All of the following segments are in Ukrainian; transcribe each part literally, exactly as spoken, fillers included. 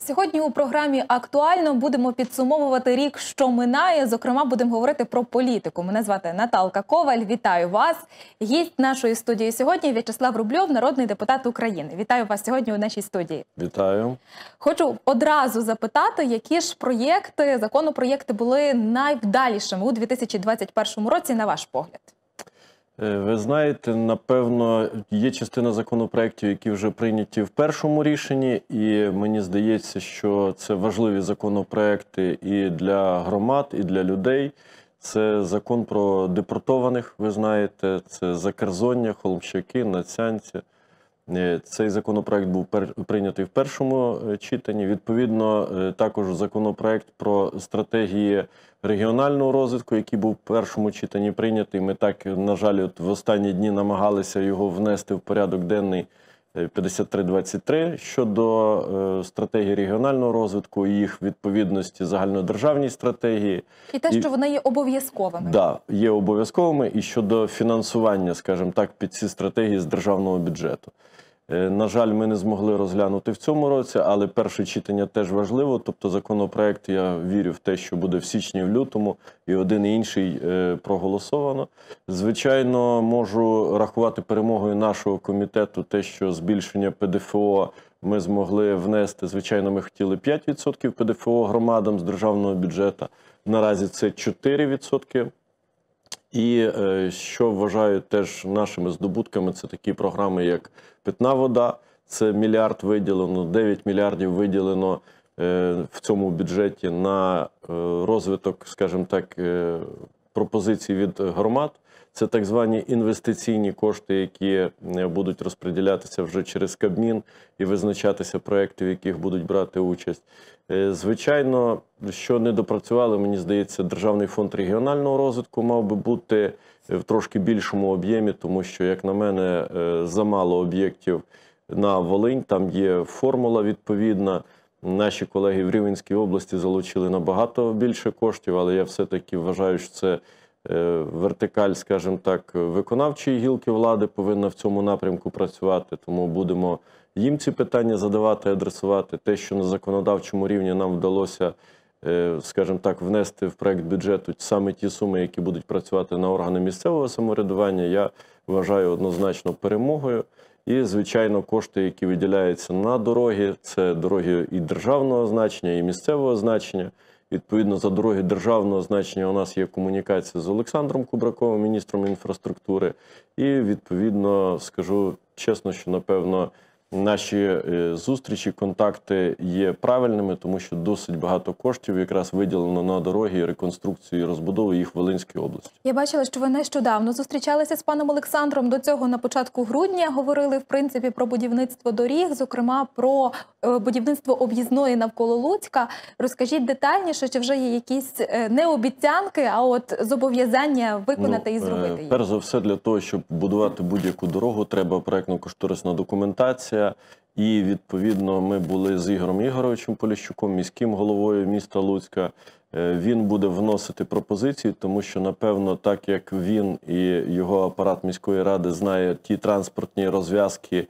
Сьогодні у програмі «Актуально» будемо підсумовувати рік, що минає. Зокрема, будемо говорити про політику. Мене звати Наталка Коваль. Вітаю вас. Гість нашої студії сьогодні – В'ячеслав Рубльов, народний депутат України. Вітаю вас сьогодні у нашій студії. Вітаю. Хочу одразу запитати, які ж проєкти, законопроєкти були найвдалішими у дві тисячі двадцять першому році, на ваш погляд? Ви знаєте, напевно, є частина законопроєктів, які вже прийняті в першому рішенні, і мені здається, що це важливі законопроєкти і для громад, і для людей. Це закон про депортованих, ви знаєте, це Закерзоння, Холмщаки, Нацянці. Цей законопроєкт був прийнятий в першому читанні. Відповідно, також законопроєкт про стратегії регіонального розвитку, який був в першому читанні прийнятий. Ми так, на жаль, от в останні дні намагалися його внести в порядок денний п'ятдесят три двадцять три щодо стратегії регіонального розвитку і їх відповідності загальнодержавній стратегії. І те, що вони є обов'язковими. Так, да, є обов'язковими і щодо фінансування, скажімо так, під ці стратегії з державного бюджету. На жаль, ми не змогли розглянути в цьому році, але перше читання теж важливо. Тобто законопроект, я вірю в те, що буде в січні, в лютому, і один і інший проголосовано. Звичайно, можу рахувати перемогою нашого комітету те, що збільшення ПДФО ми змогли внести. Звичайно, ми хотіли п'ять відсотків ПДФО громадам з державного бюджету. Наразі це чотири відсотки. І що вважаю теж нашими здобутками, це такі програми, як «Питна вода», це мільярд виділено, дев'ять мільярдів виділено в цьому бюджеті на розвиток, скажімо так, пропозицій від громад. Це так звані інвестиційні кошти, які будуть розподілятися вже через Кабмін і визначатися проекти, в яких будуть брати участь. Звичайно, що не допрацювали, мені здається, Державний фонд регіонального розвитку мав би бути в трошки більшому об'ємі, тому що, як на мене, замало об'єктів на Волинь, там є формула відповідна. Наші колеги в Рівненській області залучили набагато більше коштів, але я все-таки вважаю, що це вертикаль, скажімо так, виконавчої гілки влади повинна в цьому напрямку працювати, тому будемо їм ці питання задавати, адресувати. Те, що на законодавчому рівні нам вдалося, скажімо так, внести в проект бюджету саме ті суми, які будуть працювати на органи місцевого самоврядування, я вважаю однозначно перемогою. І, звичайно, кошти, які виділяються на дороги, це дороги і державного значення, і місцевого значення. Відповідно, за дороги державного значення у нас є комунікація з Олександром Кубраковим, міністром інфраструктури. І, відповідно, скажу чесно, що, напевно, наші зустрічі, контакти є правильними, тому що досить багато коштів якраз виділено на дороги, реконструкцію і розбудову їх в Волинській області. Я бачила, що ви нещодавно зустрічалися з паном Олександром. До цього на початку грудня говорили, в принципі, про будівництво доріг, зокрема, про будівництво об'їзної навколо Луцька. Розкажіть детальніше, чи вже є якісь не обіцянки, а от зобов'язання виконати ну, і зробити їх? Перш за все, для того, щоб будувати будь-яку дорогу, треба проєктно-кошторисна документація. І, відповідно, ми були з Ігорем Ігоровичем Поліщуком, міським головою міста Луцька. Він буде вносити пропозиції, тому що, напевно, так як він і його апарат міської ради знає ті транспортні розв'язки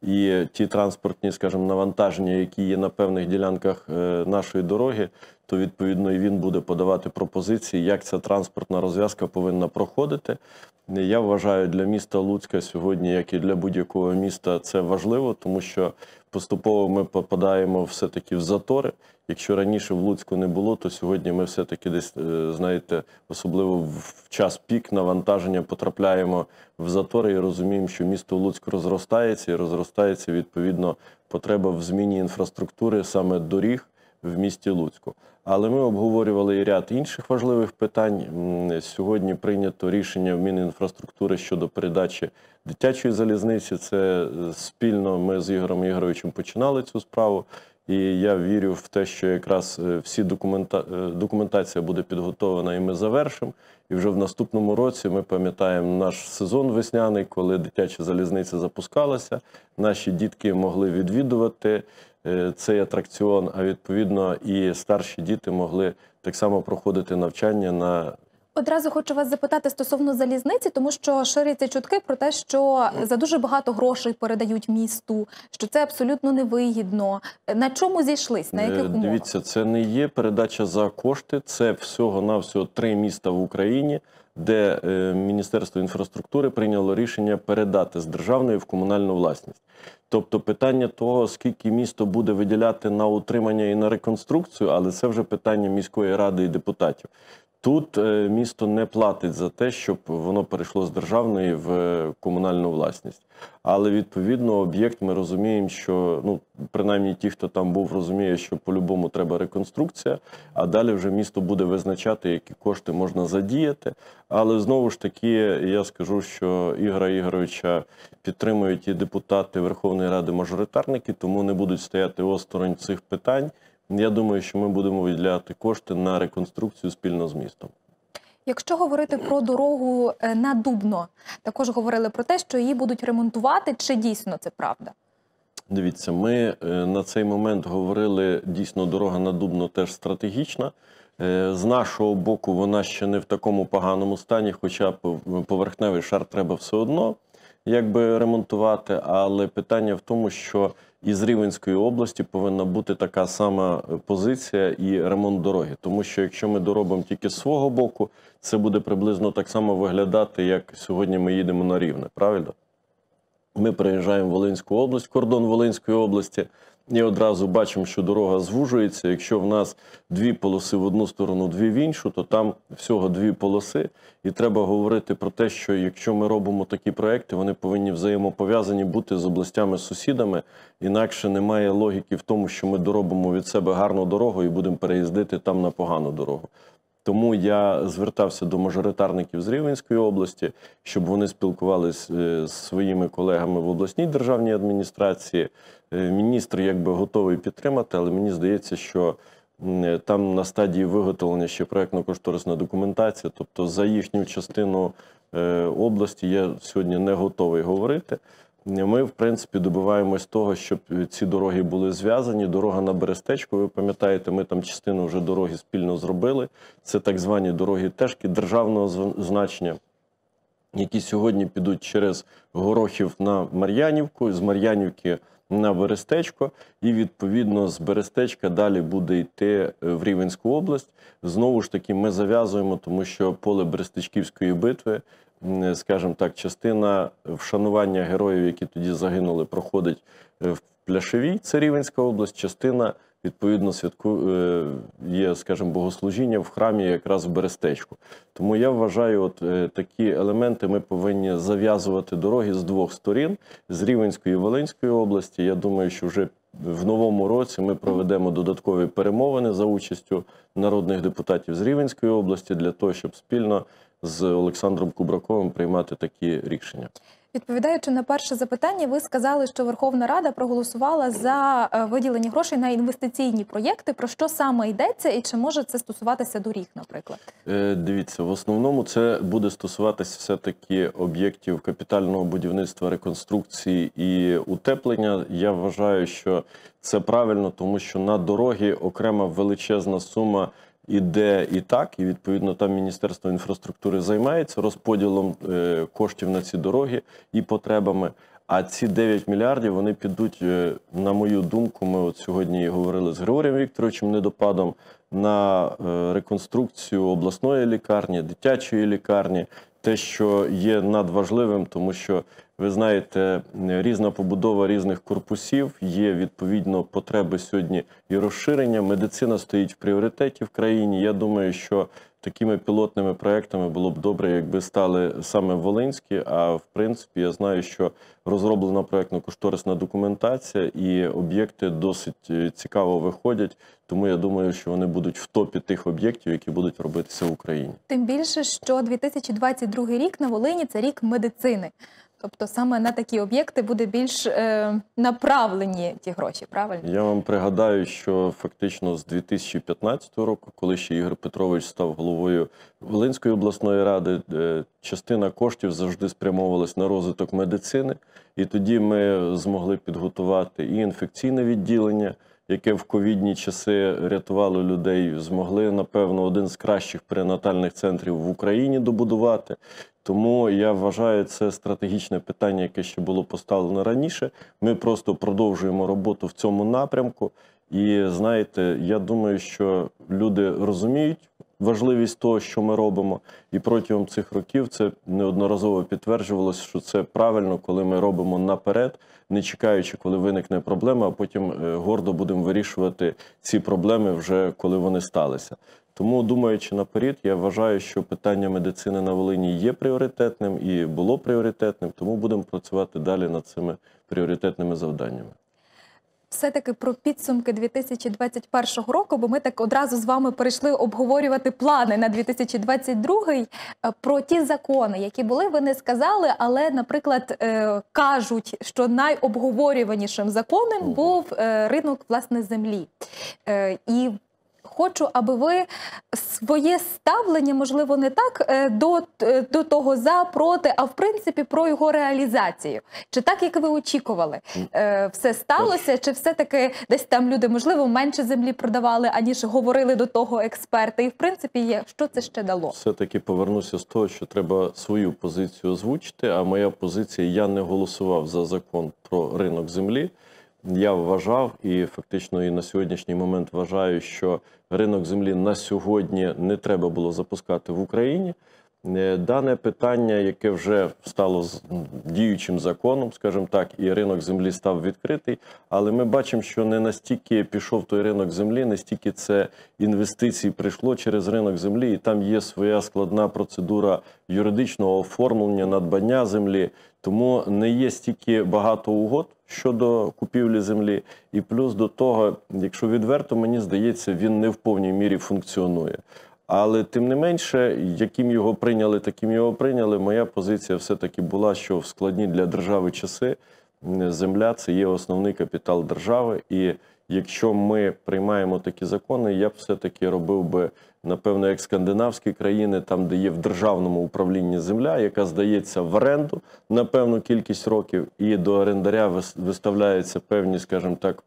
і ті транспортні, скажімо, навантаження, які є на певних ділянках нашої дороги, то, відповідно, і він буде подавати пропозиції, як ця транспортна розв'язка повинна проходити. Я вважаю, для міста Луцька сьогодні, як і для будь-якого міста, це важливо, тому що поступово ми попадаємо все-таки в затори. Якщо раніше в Луцьку не було, то сьогодні ми все-таки десь, знаєте, особливо в час пік навантаження потрапляємо в затори і розуміємо, що місто Луцьк розростається і розростається, відповідно, потреба в зміні інфраструктури саме доріг в місті Луцьку. Але ми обговорювали і ряд інших важливих питань. Сьогодні прийнято рішення в Мінінфраструктури щодо передачі дитячої залізниці. Це спільно ми з Ігорем Ігоровичем починали цю справу. І я вірю в те, що якраз всі документа... документація буде підготовлена і ми завершимо. І вже в наступному році ми пам'ятаємо наш сезон весняний, коли дитяча залізниця запускалася. Наші дітки могли відвідувати цей атракціон, а відповідно і старші діти могли так само проходити навчання на Одразу хочу вас запитати стосовно залізниці, тому що ширяться чутки про те, що за дуже багато грошей передають місту, що це абсолютно невигідно. На чому зійшлись, на яких Е, умовах? Дивіться, це не є передача за кошти, це всього-навсього три міста в Україні, де е, Міністерство інфраструктури прийняло рішення передати з державної в комунальну власність. Тобто питання того, скільки місто буде виділяти на утримання і на реконструкцію, але це вже питання міської ради і депутатів. Тут е, місто не платить за те, щоб воно перейшло з державної в е, комунальну власність. Але відповідно об'єкт ми розуміємо, що ну принаймні ті, хто там був, розуміє, що по-любому треба реконструкція, а далі вже місто буде визначати, які кошти можна задіяти. Але знову ж таки я скажу, що Ігоря Ігоровича підтримують і депутати Верховної Ради мажоритарники, тому не будуть стояти осторонь цих питань. Я думаю, що ми будемо виділяти кошти на реконструкцію спільно з містом. Якщо говорити про дорогу е, на Дубно, також говорили про те, що її будуть ремонтувати. Чи дійсно це правда? Дивіться, ми е, на цей момент говорили, дійсно, дорога на Дубно теж стратегічна. Е, З нашого боку вона ще не в такому поганому стані, хоча пов- поверхневий шар треба все одно якби ремонтувати, але питання в тому, що із Рівненської області повинна бути така сама позиція і ремонт дороги. Тому що якщо ми доробимо тільки з свого боку, це буде приблизно так само виглядати, як сьогодні ми їдемо на Рівне, правильно? Ми приїжджаємо в Волинську область, кордон Волинської області, і одразу бачимо, що дорога звужується. Якщо в нас дві полоси в одну сторону, дві в іншу, то там всього дві полоси. І треба говорити про те, що якщо ми робимо такі проекти, вони повинні взаємопов'язані бути з областями-сусідами. Інакше немає логіки в тому, що ми доробимо від себе гарну дорогу і будемо переїздити там на погану дорогу. Тому я звертався до мажоритарників з Рівненської області, щоб вони спілкувалися з своїми колегами в обласній державній адміністрації. Міністр якби готовий підтримати, але мені здається, що там на стадії виготовлення ще проєктно-кошторисна документація, тобто за їхню частину області я сьогодні не готовий говорити. Ми, в принципі, добиваємось того, щоб ці дороги були зв'язані. Дорога на Берестечко, ви пам'ятаєте, ми там частину вже дороги спільно зробили. Це так звані дороги-тежки державного значення, які сьогодні підуть через Горохів на Мар'янівку, з Мар'янівки на Берестечко, і відповідно з Берестечка далі буде йти в Рівненську область. Знову ж таки, ми зав'язуємо, тому що поле Берестечківської битви, скажімо так, частина вшанування героїв, які тоді загинули, проходить в Пляшевій, це Рівненська область, частина, відповідно, святку є, скажімо, богослужіння в храмі якраз в Берестечку. Тому я вважаю, от такі елементи ми повинні зав'язувати дороги з двох сторін, з Рівненської і Волинської області. Я думаю, що вже в новому році ми проведемо додаткові перемовини за участю народних депутатів з Рівненської області для того, щоб спільно з Олександром Кубраковим приймати такі рішення. Відповідаючи на перше запитання, ви сказали, що Верховна Рада проголосувала за виділення грошей на інвестиційні проєкти. Про що саме йдеться і чи може це стосуватися доріг, наприклад? Е, дивіться, в основному це буде стосуватися все-таки об'єктів капітального будівництва, реконструкції і утеплення. Я вважаю, що це правильно, тому що на дороги окрема величезна сума іде і так, і відповідно там Міністерство інфраструктури займається розподілом е, коштів на ці дороги і потребами. А ці дев'ять мільярдів, вони підуть, е, на мою думку, ми от сьогодні говорили з Григорієм Вікторовичем Недопадом, на е, реконструкцію обласної лікарні, дитячої лікарні, те, що є надважливим, тому що, ви знаєте, різна побудова різних корпусів, є відповідно потреби сьогодні і розширення. Медицина стоїть в пріоритеті в країні. Я думаю, що такими пілотними проектами було б добре, якби стали саме волинські, а в принципі я знаю, що розроблена проєктно-кошторисна документація і об'єкти досить цікаво виходять, тому я думаю, що вони будуть в топі тих об'єктів, які будуть робитися в Україні. Тим більше, що дві тисячі двадцять другий рік на Волині – це рік медицини. Тобто саме на такі об'єкти буде більш е, направлені ті гроші, правильно? Я вам пригадаю, що фактично з дві тисячі п'ятнадцятого року, коли ще Ігор Петрович став головою Волинської обласної ради, е, частина коштів завжди спрямовувалась на розвиток медицини. І тоді ми змогли підготувати і інфекційне відділення, яке в ковідні часи рятувало людей, змогли, напевно, один з кращих перинатальних центрів в Україні добудувати. Тому я вважаю, це стратегічне питання, яке ще було поставлено раніше. Ми просто продовжуємо роботу в цьому напрямку. І знаєте, я думаю, що люди розуміють важливість того, що ми робимо. І протягом цих років це неодноразово підтверджувалося, що це правильно, коли ми робимо наперед, не чекаючи, коли виникне проблема, а потім гордо будемо вирішувати ці проблеми вже, коли вони сталися. Тому, думаючи наперед, я вважаю, що питання медицини на Волині є пріоритетним і було пріоритетним, тому будемо працювати далі над цими пріоритетними завданнями. Все-таки про підсумки дві тисячі двадцять першого року, бо ми так одразу з вами перейшли обговорювати плани на дві тисячі двадцять другий. Про ті закони, які були, ви не сказали, але, наприклад, кажуть, що найобговорюванішим законом був ринок, власне, землі. І хочу, аби ви своє ставлення, можливо, не так до, до того за, проти, а в принципі про його реалізацію. Чи так, як ви очікували, все сталося, чи все-таки десь там люди, можливо, менше землі продавали, аніж говорили до того експерти? І в принципі, є, що це ще дало? Все-таки повернуся з того, що треба свою позицію озвучити, а моя позиція, я не голосував за закон про ринок землі. Я вважав і фактично і на сьогоднішній момент вважаю, що ринок землі на сьогодні не треба було запускати в Україні. Дане питання, яке вже стало діючим законом, скажімо так, і ринок землі став відкритий, але ми бачимо, що не настільки пішов той ринок землі, не стільки це інвестицій прийшло через ринок землі, і там є своя складна процедура юридичного оформлення, надбання землі, тому не є стільки багато угод щодо купівлі землі, і плюс до того, якщо відверто, мені здається, він не в повній мірі функціонує. Але тим не менше, яким його прийняли, таким його прийняли, моя позиція все-таки була, що в складні для держави часи земля – це є основний капітал держави. І якщо ми приймаємо такі закони, я б все-таки робив би, напевно, як скандинавські країни, там, де є в державному управлінні земля, яка здається в оренду на певну кількість років, і до орендаря виставляються певні, скажімо так,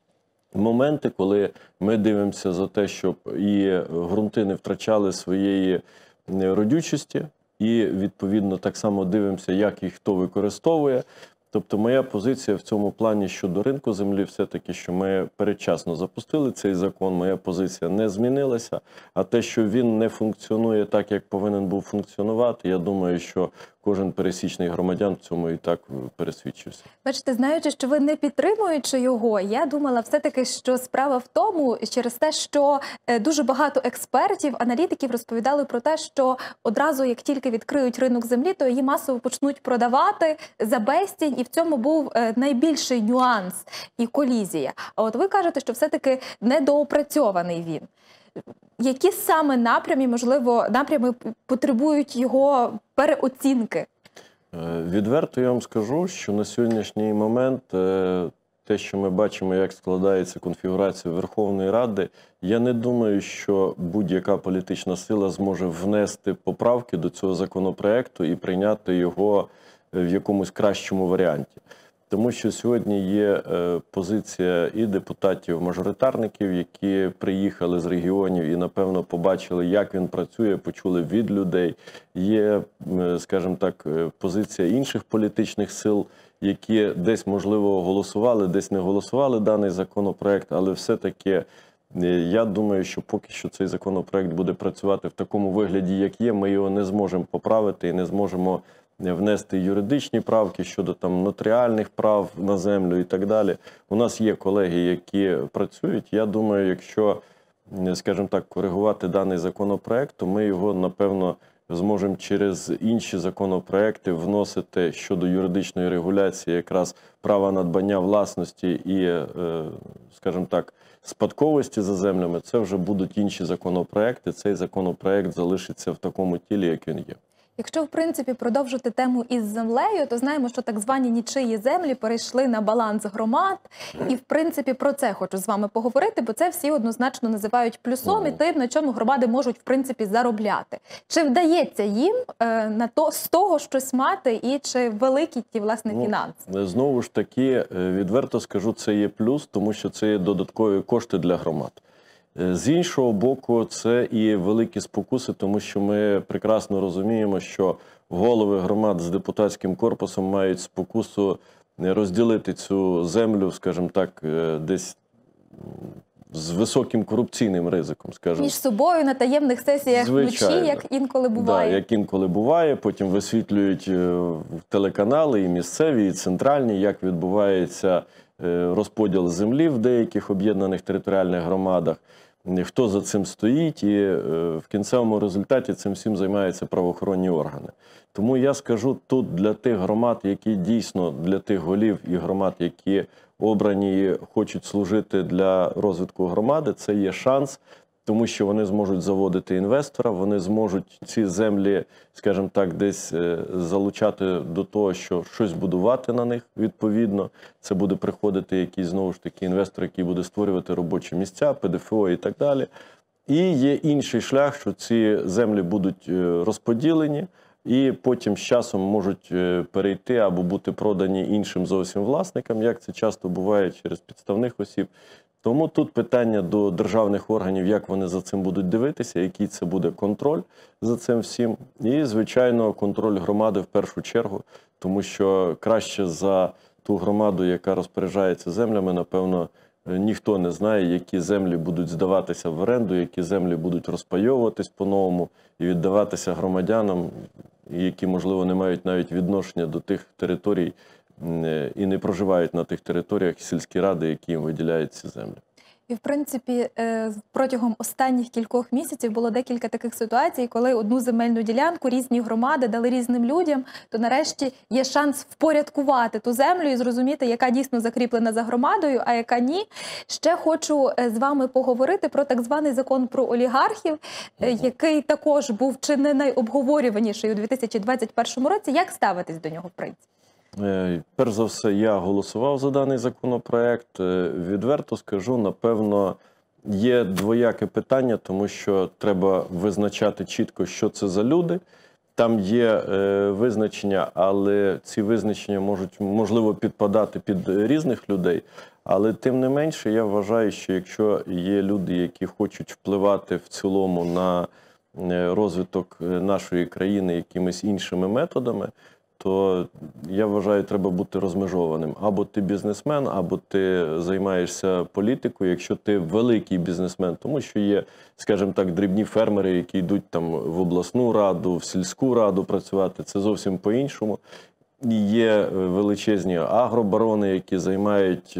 моменти, коли ми дивимося за те, щоб і ґрунти не втрачали своєї родючості, і, відповідно, так само дивимося, як їх хто використовує. Тобто моя позиція в цьому плані щодо ринку землі все-таки, що ми передчасно запустили цей закон, моя позиція не змінилася, а те, що він не функціонує так, як повинен був функціонувати, я думаю, що кожен пересічний громадян в цьому і так пересвідчився. Бачите, знаючи, що ви не підтримуючи його, я думала все-таки, що справа в тому, через те, що дуже багато експертів, аналітиків розповідали про те, що одразу, як тільки відкриють ринок землі, то її масово почнуть продавати за безцінь, і в цьому був найбільший нюанс і колізія. А от ви кажете, що все-таки недоопрацьований він. Які саме напрями, можливо, напрями потребують його переоцінки? Відверто я вам скажу, що на сьогоднішній момент те, що ми бачимо, як складається конфігурація Верховної Ради, я не думаю, що будь-яка політична сила зможе внести поправки до цього законопроекту і прийняти його в якомусь кращому варіанті. Тому що сьогодні є позиція і депутатів-мажоритарників, які приїхали з регіонів і, напевно, побачили, як він працює, почули від людей. Є, скажімо так, позиція інших політичних сил, які десь, можливо, голосували, десь не голосували даний законопроект, але все-таки я думаю, що поки що цей законопроект буде працювати в такому вигляді, як є, ми його не зможемо поправити і не зможемо внести юридичні правки щодо там нотаріальних прав на землю і так далі. У нас є колеги, які працюють. Я думаю, якщо, скажімо так, коригувати даний законопроект, то ми його, напевно, зможемо через інші законопроекти вносити щодо юридичної регуляції якраз права надбання власності і, скажімо так, спадковості за землями. Це вже будуть інші законопроекти. Цей законопроект залишиться в такому тілі, як він є. Якщо, в принципі, продовжити тему із землею, то знаємо, що так звані нічиї землі перейшли на баланс громад. І, в принципі, про це хочу з вами поговорити, бо це всі однозначно називають плюсом і тим, на чому громади можуть, в принципі, заробляти. Чи вдається їм е, на то, з того щось мати і чи великі ті, власне, Ну, фінанси? Знову ж таки, відверто скажу, це є плюс, тому що це є додаткові кошти для громад. З іншого боку, це і великі спокуси, тому що ми прекрасно розуміємо, що голови громад з депутатським корпусом мають спокусу розділити цю землю, скажімо так, десь з високим корупційним ризиком, скажімо. Між собою на таємних сесіях Звичайно. вночі, як інколи буває. Да, як інколи буває, потім висвітлюють телеканали і місцеві, і центральні, як відбувається розподіл землі в деяких об'єднаних територіальних громадах, хто за цим стоїть, і в кінцевому результаті цим всім займаються правоохоронні органи. Тому я скажу тут для тих громад, які дійсно, для тих голів і громад, які обрані і хочуть служити для розвитку громади, це є шанс, тому що вони зможуть заводити інвестора, вони зможуть ці землі, скажімо так, десь залучати до того, що щось будувати на них відповідно. Це буде приходити якийсь, знову ж таки, інвестор, який буде створювати робочі місця, ПДФО і так далі. І є інший шлях, що ці землі будуть розподілені і потім з часом можуть перейти або бути продані іншим зовсім власникам, як це часто буває через підставних осіб. Тому тут питання до державних органів, як вони за цим будуть дивитися, який це буде контроль за цим всім. І, звичайно, контроль громади в першу чергу, тому що краще за ту громаду, яка розпоряджається землями, напевно, ніхто не знає, які землі будуть здаватися в оренду, які землі будуть розпайовуватись по-новому і віддаватися громадянам, які, можливо, не мають навіть відношення до тих територій, і не проживають на тих територіях сільські ради, які їм виділяють ці землі. І, в принципі, протягом останніх кількох місяців було декілька таких ситуацій, коли одну земельну ділянку різні громади дали різним людям, то нарешті є шанс впорядкувати ту землю і зрозуміти, яка дійсно закріплена за громадою, а яка ні. Ще хочу з вами поговорити про так званий закон про олігархів, який також був чи не найобговорюваніший у дві тисячі двадцять першому році. Як ставитись до нього, в принципі? Перш за все, я голосував за даний законопроект. Відверто скажу, напевно, є двояке питання, тому що треба визначати чітко, що це за люди. Там є визначення, але ці визначення можуть, можливо, підпадати під різних людей. Але тим не менше, я вважаю, що якщо є люди, які хочуть впливати в цілому на розвиток нашої країни якимись іншими методами, то, я вважаю, треба бути розмежованим. Або ти бізнесмен, або ти займаєшся політикою, якщо ти великий бізнесмен. Тому що є, скажімо так, дрібні фермери, які йдуть там в обласну раду, в сільську раду працювати. Це зовсім по-іншому. І є величезні агробарони, які займають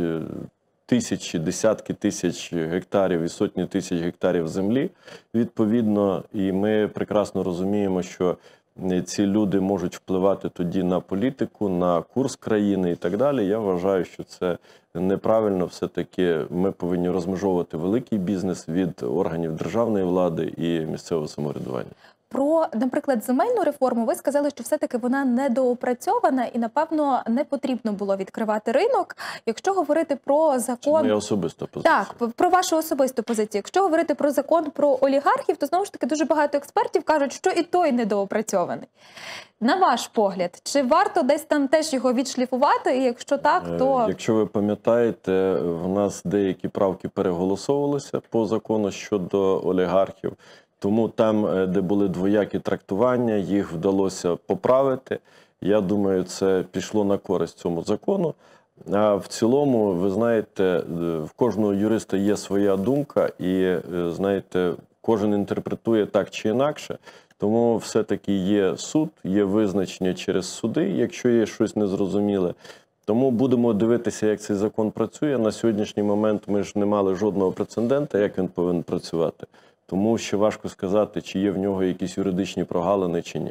тисячі, десятки тисяч гектарів і сотні тисяч гектарів землі. Відповідно, і ми прекрасно розуміємо, що ці люди можуть впливати тоді на політику, на курс країни і так далі. Я вважаю, що це неправильно. Все-таки ми повинні розмежовувати великий бізнес від органів державної влади і місцевого самоврядування. Про, наприклад, земельну реформу ви сказали, що все-таки вона недоопрацьована і, напевно, не потрібно було відкривати ринок. Якщо говорити про закон... Це моя особиста позиція. Так, про вашу особисту позицію. Якщо говорити про закон про олігархів, то, знову ж таки, дуже багато експертів кажуть, що і той недоопрацьований. На ваш погляд, чи варто десь там теж його відшліфувати? І якщо так, то... Якщо ви пам'ятаєте, в нас деякі правки переголосовувалися по закону щодо олігархів. Тому там, де були двоякі трактування, їх вдалося поправити. Я думаю, це пішло на користь цьому закону. А в цілому, ви знаєте, в кожного юриста є своя думка і, знаєте, кожен інтерпретує так чи інакше. Тому все-таки є суд, є визначення через суди, якщо є щось незрозуміле. Тому будемо дивитися, як цей закон працює. На сьогоднішній момент ми ж не мали жодного прецедента, як він повинен працювати. Тому ще важко сказати, чи є в нього якісь юридичні прогалини, чи ні.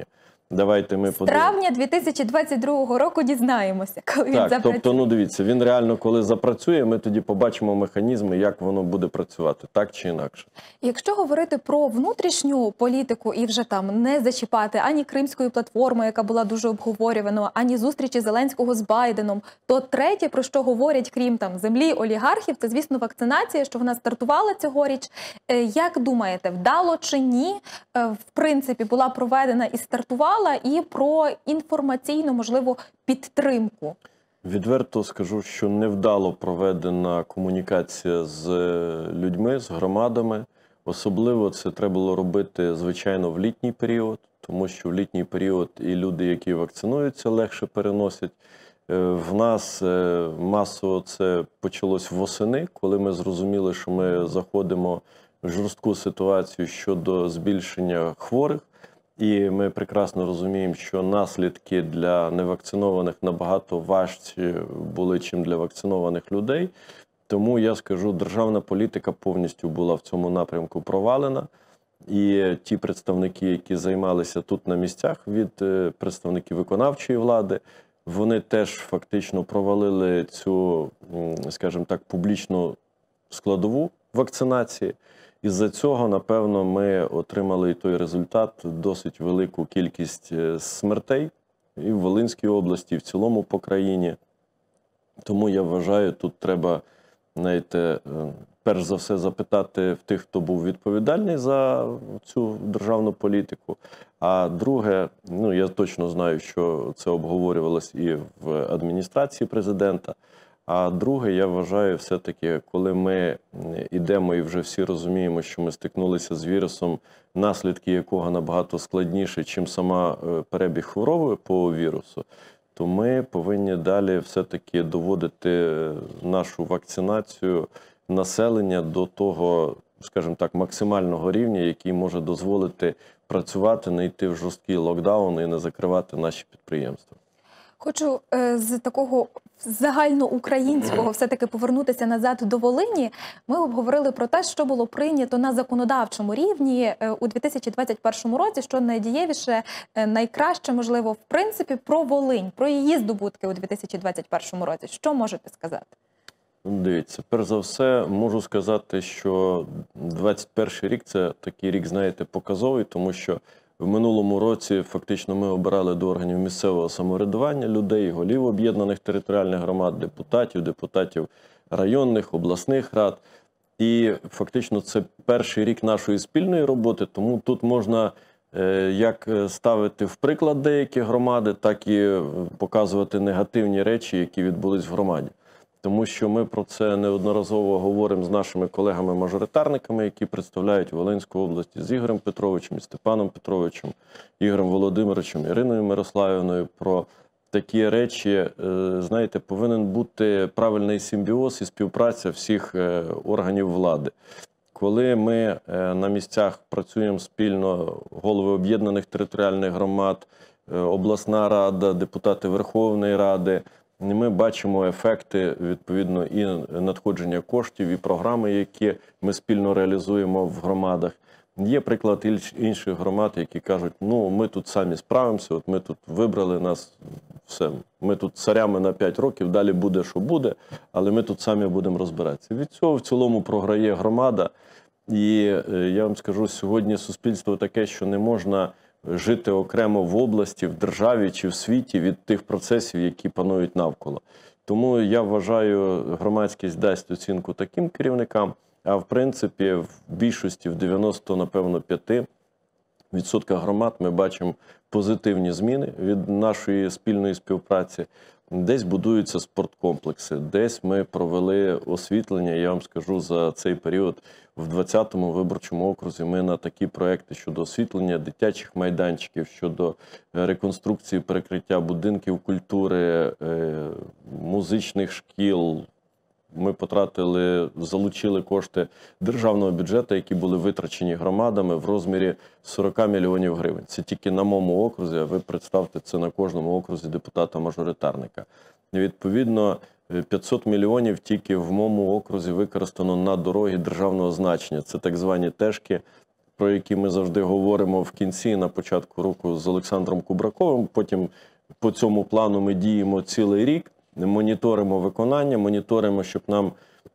Давайте ми З подивимося. травня дві тисячі двадцять другого року дізнаємося, коли він Так, запрацює. тобто, ну дивіться, він реально коли запрацює, ми тоді побачимо механізми, як воно буде працювати, так чи інакше. Якщо говорити про внутрішню політику і вже там не зачіпати ані Кримської платформи, яка була дуже обговорювана, ані зустрічі Зеленського з Байденом, то третє, про що говорять, крім там землі олігархів, це, звісно, вакцинація, що вона стартувала цьогоріч. Е, Як думаєте, вдало чи ні, е, в принципі, була проведена і стартувала, і про інформаційну, можливо, підтримку? Відверто скажу, що невдало проведена комунікація з людьми, з громадами. Особливо це треба було робити, звичайно, в літній період, тому що в літній період і люди, які вакцинуються, легше переносять. В нас масово це почалось восени, коли ми зрозуміли, що ми заходимо в жорстку ситуацію щодо збільшення хворих. І ми прекрасно розуміємо, що наслідки для невакцинованих набагато важчі були, чим для вакцинованих людей. Тому я скажу, державна політика повністю була в цьому напрямку провалена. І ті представники, які займалися тут на місцях від представників виконавчої влади, вони теж фактично провалили цю, скажімо так, публічну складову вакцинації. Із-за цього, напевно, ми отримали і той результат, досить велику кількість смертей і в Волинській області, і в цілому по країні. Тому я вважаю, тут треба, знаєте, перш за все запитати в тих, хто був відповідальний за цю державну політику. А друге, ну я точно знаю, що це обговорювалось і в адміністрації президента. А друге, я вважаю, все-таки, коли ми йдемо і вже всі розуміємо, що ми стикнулися з вірусом, наслідки якого набагато складніші, чим сама перебіг хвороби по вірусу, то ми повинні далі все-таки доводити нашу вакцинацію населення до того, скажімо так, максимального рівня, який може дозволити працювати, не йти в жорсткий локдаун і не закривати наші підприємства. Хочу е, з такого загальноукраїнського все-таки повернутися назад до Волині. Ми обговорили про те, що було прийнято на законодавчому рівні е, у дві тисячі двадцять першому році, що найдієвіше, е, найкраще, можливо, в принципі, про Волинь, про її здобутки у дві тисячі двадцять першому році. Що можете сказати? Дивіться, перш за все, можу сказати, що двадцять перший рік – це такий рік, знаєте, показовий, тому що в минулому році фактично ми обирали до органів місцевого самоврядування людей, голів об'єднаних територіальних громад, депутатів, депутатів районних, обласних рад. І фактично це перший рік нашої спільної роботи, тому тут можна як ставити в приклад деякі громади, так і показувати негативні речі, які відбулись в громаді. Тому що ми про це неодноразово говоримо з нашими колегами-мажоритарниками, які представляють Волинську область, з Ігорем Петровичем, Степаном Петровичем, Ігорем Володимировичем, Іриною Мирославівною. Про такі речі, знаєте, повинен бути правильний симбіоз і співпраця всіх органів влади. Коли ми на місцях працюємо спільно, голови об'єднаних територіальних громад, обласна рада, депутати Верховної Ради, ми бачимо ефекти, відповідно, і надходження коштів, і програми, які ми спільно реалізуємо в громадах. Є приклад інших громад, які кажуть, ну, ми тут самі справимося, от ми тут вибрали нас, все, ми тут царями на п'ять років, далі буде, що буде, але ми тут самі будемо розбиратися. Від цього в цілому програє громада. І я вам скажу, сьогодні суспільство таке, що не можна жити окремо в області, в державі чи в світі від тих процесів, які панують навколо. Тому я вважаю, громадськість дасть оцінку таким керівникам, а в принципі в більшості, в дев'яноста, напевно, п'яти відсотках громад ми бачимо позитивні зміни від нашої спільної співпраці. Десь будуються спорткомплекси, десь ми провели освітлення, я вам скажу, за цей період в двадцятому виборчому окрузі ми на такі проекти щодо освітлення дитячих майданчиків, щодо реконструкції, перекриття будинків культури, музичних шкіл. Ми потратили, залучили кошти державного бюджету, які були витрачені громадами в розмірі сорок мільйонів гривень. Це тільки на моєму окрузі, а ви представте, це на кожному окрузі депутата-мажоритарника. Відповідно, п'ятсот мільйонів тільки в моєму окрузі використано на дороги державного значення. Це так звані тежки про які ми завжди говоримо в кінці, на початку року з Олександром Кубраковим. Потім по цьому плану ми діємо цілий рік, моніторимо виконання, моніторимо, щоб нам,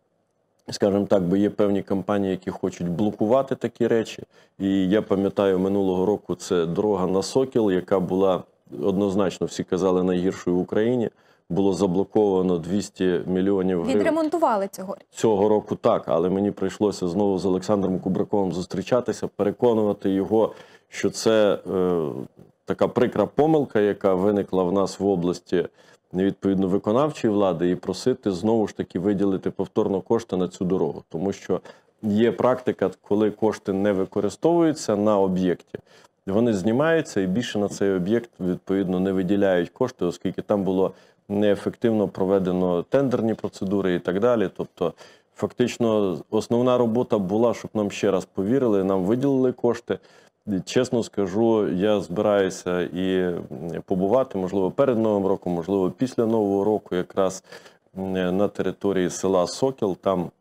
скажімо так, бо є певні компанії, які хочуть блокувати такі речі. І я пам'ятаю, минулого року це дорога на Сокіл, яка була однозначно, всі казали, найгіршою в Україні. Було заблоковано двісті мільйонів гривень. Відремонтували цього. Цього року так, але мені прийшлося знову з Олександром Кубраковим зустрічатися, переконувати його, що це е, така прикра помилка, яка виникла в нас в області, відповідно, виконавчої влади, і просити знову ж таки виділити повторно кошти на цю дорогу. Тому що є практика, коли кошти не використовуються на об'єкті, вони знімаються і більше на цей об'єкт, відповідно, не виділяють кошти, оскільки там було неефективно проведено тендерні процедури і так далі. Тобто, фактично, основна робота була, щоб нам ще раз повірили, нам виділили кошти. Чесно скажу, я збираюся і побувати, можливо, перед Новим роком, можливо, після Нового року, якраз на території села Сокіл. Там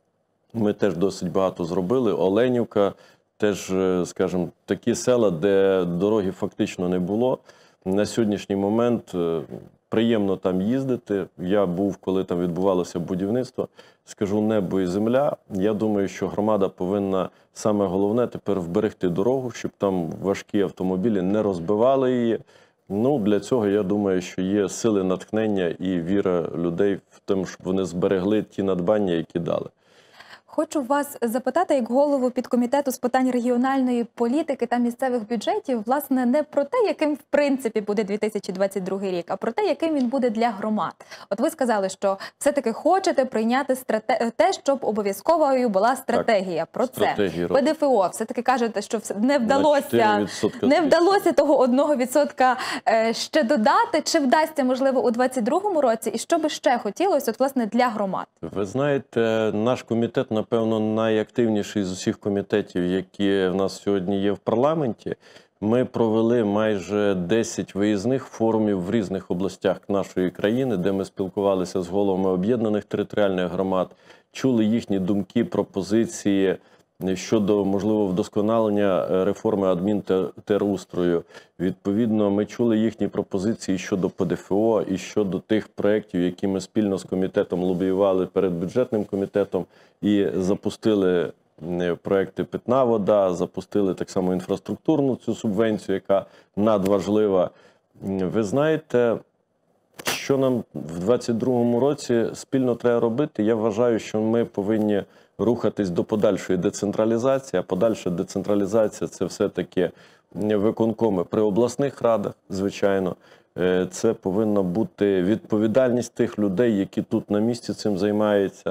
ми теж досить багато зробили. Оленівка, теж, скажімо, такі села, де дороги фактично не було. На сьогоднішній момент приємно там їздити. Я був, коли там відбувалося будівництво. Скажу, небо і земля. Я думаю, що громада повинна, саме головне, тепер вберегти дорогу, щоб там важкі автомобілі не розбивали її. Ну, для цього, я думаю, що є сили натхнення і віра людей в тому, щоб вони зберегли ті надбання, які дали. Хочу вас запитати, як голову підкомітету з питань регіональної політики та місцевих бюджетів, власне, не про те, яким в принципі буде дві тисячі двадцять другий рік, а про те, яким він буде для громад. От ви сказали, що все-таки хочете прийняти страте... те, щоб обов'язковою була стратегія. Так, про це. ПДФО. Все-таки кажете, що не вдалося, не вдалося того одного відсотка ще додати. Чи вдасться, можливо, у двадцять другому році? І що би ще хотілося, от, власне, для громад? Ви знаєте, наш комітет, напевно, найактивніший з усіх комітетів, які в нас сьогодні є в парламенті. Ми провели майже десять виїзних форумів в різних областях нашої країни, де ми спілкувалися з головами об'єднаних територіальних громад, чули їхні думки, пропозиції щодо, можливо, вдосконалення реформи адмінтерустрою. Відповідно, ми чули їхні пропозиції щодо ПДФО і щодо тих проєктів, які ми спільно з комітетом лобіювали перед бюджетним комітетом і запустили проєкти «Питна вода», запустили так само інфраструктурну цю субвенцію, яка надважлива. Ви знаєте, що нам в двадцять другому році спільно треба робити? Я вважаю, що ми повинні рухатись до подальшої децентралізації, а подальша децентралізація – це все-таки виконкоми при обласних радах, звичайно. Це повинна бути відповідальність тих людей, які тут на місці цим займаються.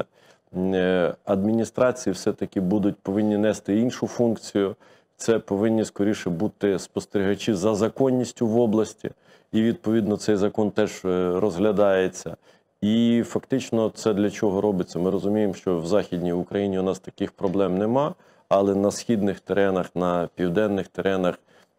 Адміністрації все-таки будуть повинні нести іншу функцію. Це повинні скоріше бути спостерігачі за законністю в області. І, відповідно, цей закон теж розглядається. І фактично це для чого робиться? Ми розуміємо, що в Західній Україні у нас таких проблем нема, але на східних теренах, на південних теренах,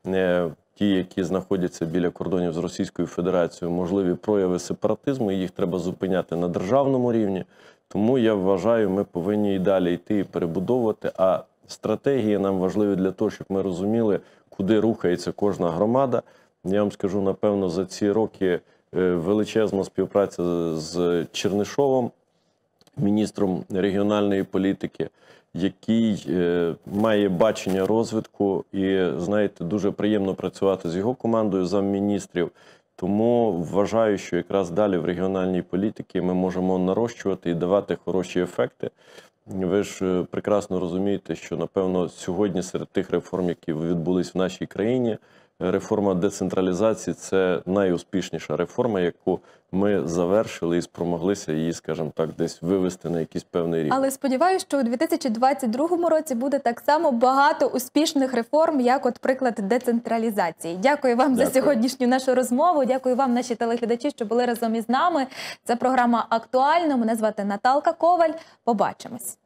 ті, які знаходяться біля кордонів з Російською Федерацією, можливі прояви сепаратизму, їх треба зупиняти на державному рівні. Тому я вважаю, ми повинні і далі йти і перебудовувати, а стратегії нам важливі для того, щоб ми розуміли, куди рухається кожна громада. Я вам скажу, напевно, за ці роки величезна співпраця з Чернишовим, міністром регіональної політики, який має бачення розвитку і, знаєте, дуже приємно працювати з його командою замміністрів. Тому вважаю, що якраз далі в регіональній політиці ми можемо нарощувати і давати хороші ефекти. Ви ж прекрасно розумієте, що, напевно, сьогодні серед тих реформ, які відбулись в нашій країні, реформа децентралізації – це найуспішніша реформа, яку ми завершили і спромоглися її, скажімо так, десь вивести на якийсь певний рівень. Але сподіваюся, що у дві тисячі двадцять другому році буде так само багато успішних реформ, як от приклад децентралізації. Дякую вам Дякую. за сьогоднішню нашу розмову. Дякую вам, наші телеглядачі, що були разом із нами. Це програма «Актуально». Мене звати Наталка Коваль. Побачимось.